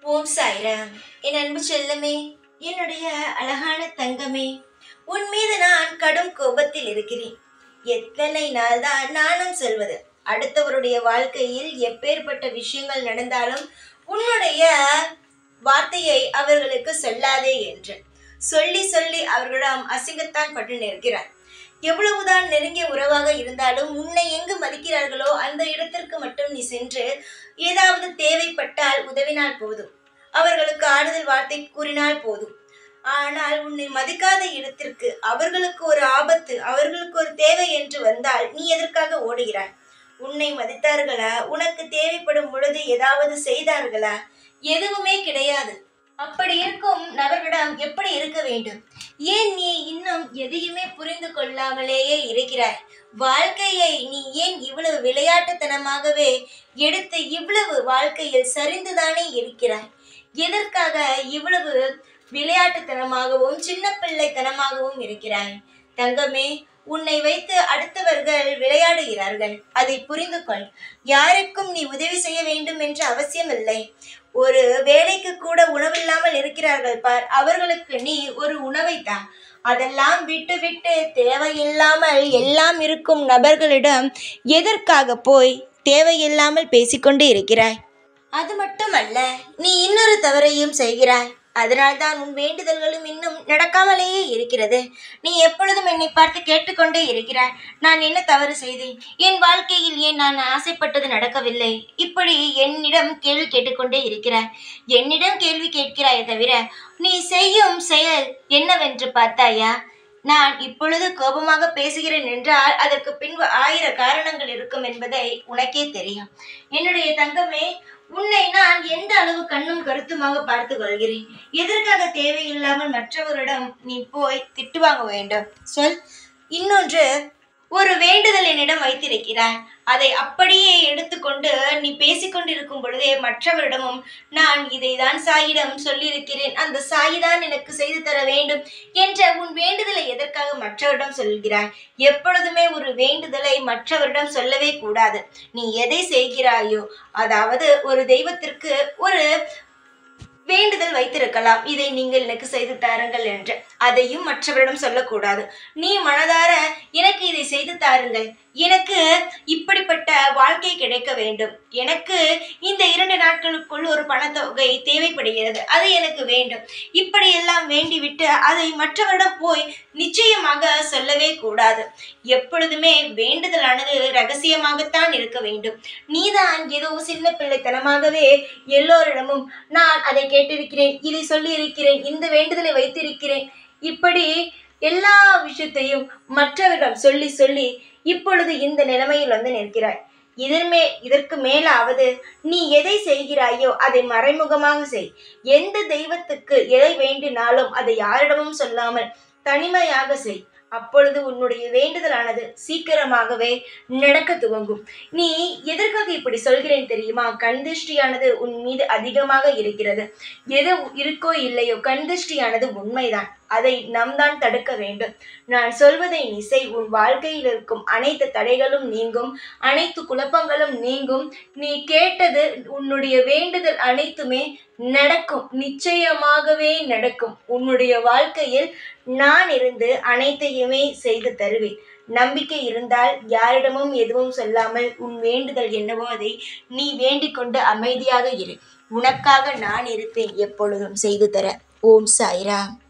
ஓம் சாய்ராம். என் அன்பு செல்லமே, என்னுடைய அழகான தங்கமே, உன் மீது நான் கடும் கோபத்தில் இருக்கிறேன். எத்தனை நாள் தான் நானும் சொல்வது, அடுத்தவருடைய வாழ்க்கையில் எப்பேற்பட்ட விஷயங்கள் நடந்தாலும் உன்னுடைய வார்த்தையை அவர்களுக்கு சொல்லாதே என்று சொல்லி சொல்லி அவர்களிடம் அசிங்கத்தான் பட்டு நிற்கிறார். எவ்வளவுதான் நெருங்கிய உறவாக இருந்தாலும் உன்னை எங்கு மதிக்கிறார்களோ அந்த இடத்திற்கு மட்டும் நீ சென்று ஏதாவது தேவைப்பட்டால் உதவினால் போதும், அவர்களுக்கு ஆறுதல் வார்த்தை கூறினால் போதும். ஆனால் உன்னை மதிக்காத இடத்திற்கு, அவர்களுக்கு ஒரு ஆபத்து, அவர்களுக்கு ஒரு தேவை என்று வந்தால் நீ எதற்காக ஓடுகிறாய்? உன்னை மதித்தார்களா? உனக்கு தேவைப்படும் பொழுது ஏதாவது செய்தார்களா? எதுவுமே கிடையாது. அப்படி இருக்கும் நபர்களிடம் எப்படி இருக்க வேண்டும்? ஏன் நீ இன்னும் எதையுமே புரிந்து கொள்ளாமலேயே இருக்கிறாய்? வாழ்க்கையை நீ ஏன் இவ்வளவு விளையாட்டுத்தனமாகவே எடுத்து இவ்வளவு வாழ்க்கையில் சரிந்துதானே இருக்கிறாய்? எதற்காக இவ்வளவு விளையாட்டுத்தனமாகவும் சின்ன பிள்ளைத்தனமாகவும் இருக்கிறாய்? தங்கமே, உன்னை வைத்து அடுத்தவர்கள் விளையாடுகிறார்கள், அதை புரிந்து கொள். யாருக்கும் நீ உதவி செய்ய வேண்டும் என்ற அவசியம் இல்லை. ஒரு வேலைக்கு கூட உணவில்லாமல் இருக்கிறார்கள் பார், அவர்களுக்கு நீ ஒரு உணவை தான். அதெல்லாம் விட்டு விட்டு தேவையில்லாமல் எல்லாம் இருக்கும் நபர்களிடம் எதற்காக போய் தேவையில்லாமல் பேசிக்கொண்டு இருக்கிறாய்? அது மட்டுமல்ல, நீ இன்னொரு தவறையும் செய்கிறாய். அதனால்தான் உன் வேண்டுதல்களும் இன்னும் நடக்காமலேயே இருக்கிறது. நீ எப்பொழுதும் என்னை பார்த்து கேட்டுக்கொண்டே இருக்கிறாய், நான் என்ன தவறு செய்தேன்? என் வாழ்க்கையில் ஏன் நான் ஆசைப்பட்டது நடக்கவில்லை? இப்படி என்னிடம் கேள்வி கேட்டுக்கொண்டே இருக்கிறாய். என்னிடம் கேள்வி கேட்கிறாயே தவிர நீ செய்யும் செயல் என்னவென்று பார்த்தாயா? நான் இப்பொழுது கோபமாக பேசுகிறேன் என்றால் அதற்கு பின்பு 1000 காரணங்கள் இருக்கும் என்பதை உனக்கே தெரியும். என்னுடைய தங்கமே, உன்னை நான் எந்த அளவு கண்ணும் கருத்துமாக பார்த்து கொள்கிறேன். எதற்காக தேவையில்லாமல் மற்றவரிடம் நீ போய் திட்டு வாங்க வேண்டும் சொல். இன்னொன்று, ஒரு வேண்டுதல் என்னிடம் வைத்திருக்கிறாய். அதை அப்படியே எடுத்துக்கொண்டு நீ பேசிக்கொண்டிருக்கும் பொழுதே மற்றவரிடமும் நான் இதைதான் சாயிடம் சொல்லியிருக்கிறேன், அந்த சாயிதான் எனக்கு செய்து தர வேண்டும் என்ற உன் வேண்டுதலை எதற்காக மற்றவரிடம் சொல்கிறாய்? எப்பொழுதுமே ஒரு வேண்டுதலை மற்றவரிடம் சொல்லவே கூடாது. நீ எதை செய்கிறாயோ, அதாவது ஒரு தெய்வத்திற்கு ஒரு வேண்டுதல் வைத்திருக்கலாம், இதை நீங்கள் எனக்கு செய்து தாருங்கள் என்று. அதையும் மற்றவரிடம் சொல்லக்கூடாது. நீ மனதார எனக்கு இதை செய்து தாருங்கள், எனக்கு இப்படிப்பட்ட வாழ்க்கை கிடைக்க வேண்டும், எனக்கு இந்த 2 நாட்களுக்குள் ஒரு பணத்தொகை தேவைப்படுகிறது, அது எனக்கு வேண்டும், இப்படியெல்லாம் வேண்டிவிட்டு அதை மற்றவரிடம் போய் நிச்சயமாக சொல்லவே கூடாது. எப்பொழுதுமே வேண்டுதலானது ரகசியமாகத்தான் இருக்க வேண்டும். நீதான் ஏதோ சின்ன பிள்ளைத்தனமாகவே எல்லோரிடமும் நான் அதை கேட்டிருக்கிறேன், இதை சொல்லி இருக்கிறேன், இந்த வேண்டுதலை வைத்திருக்கிறேன், இப்படி எல்லா விஷயத்தையும் மற்றவரிடம் சொல்லி சொல்லி இப்பொழுது இந்த நிலைமையில் வந்து நிற்கிறாய். இதற்கு மேலாவது நீ எதை செய்கிறாயோ அதை மறைமுகமாக செய். எந்த தெய்வத்துக்கு எதை வேண்டினாலும் அதை யாரிடமும் சொல்லாமல் தனிமையாக செய். அப்பொழுது உன்னுடைய வேண்டுதலானது சீக்கிரமாகவே நடக்க துவங்கும். நீ எதற்காக இப்படி சொல்கிறேன் தெரியுமா? கண் திருஷ்டியானது உன் மீது அதிகமாக இருக்கிறது. எது இருக்கோ இல்லையோ, கண் திருஷ்டியானது உண்மைதான். அதை நாம் தான் தடுக்க வேண்டும். நான் சொல்வதை நீ செய். உன் வாழ்க்கையில் இருக்கும் அனைத்து தடைகளும் நீங்கும், அனைத்து குழப்பங்களும் நீங்கும். நீ கேட்டது, உன்னுடைய வேண்டுதல் அனைத்துமே நடக்கும், நிச்சயமாகவே நடக்கும். உன்னுடைய வாழ்க்கையில் நான் இருந்து அனைத்தையுமே செய்து தருவேன். நம்பிக்கை இருந்தால் யாரிடமும் எதுவும் சொல்லாமல் உன் வேண்டுதல் என்னவோ அதை நீ வேண்டிக் கொண்டு அமைதியாக இரு. உனக்காக நான் இருப்பேன், எப்பொழுதும் செய்து தர. ஓம் சாய்ராம்.